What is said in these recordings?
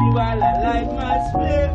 while I light my spliff.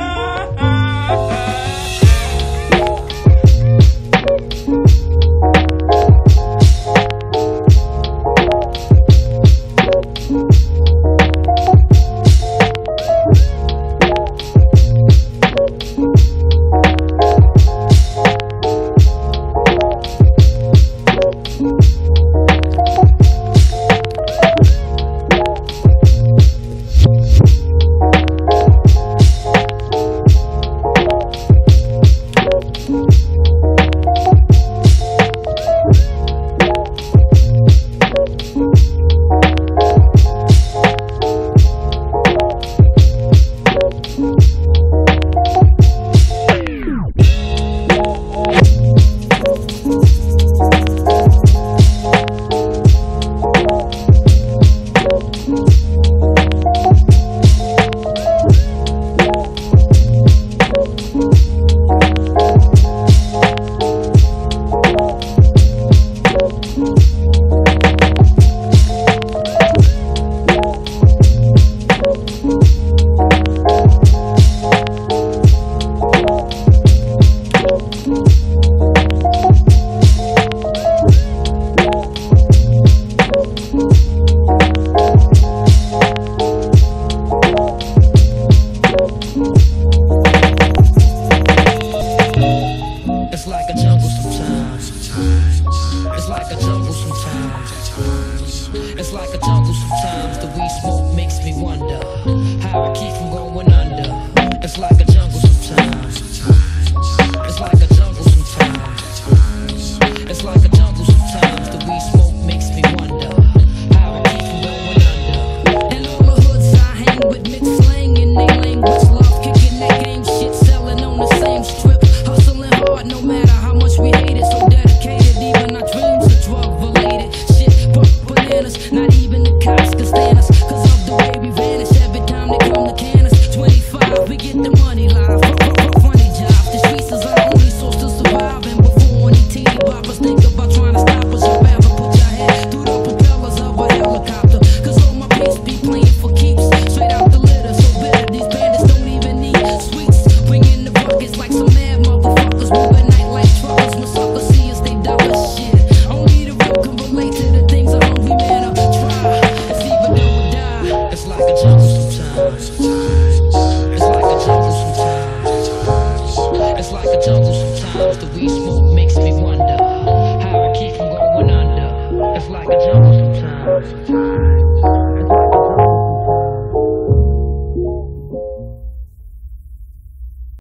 It's like a jungle sometimes. It's like a jungle sometimes. It's like a jungle sometimes. The weed smoke makes me wonder how I keep from going under. It's like a jungle sometimes. It's like a jungle sometimes. It's like a jungle sometimes. The weed smoke makes me wonder how I keep from going under. And all the hoods I hang with mix slang in they language. Love kicking that game shit, selling on the same strip. Hustling hard no matter how much we hate it. So dedicated, even our dreams are drug related. Shit, bananas, not even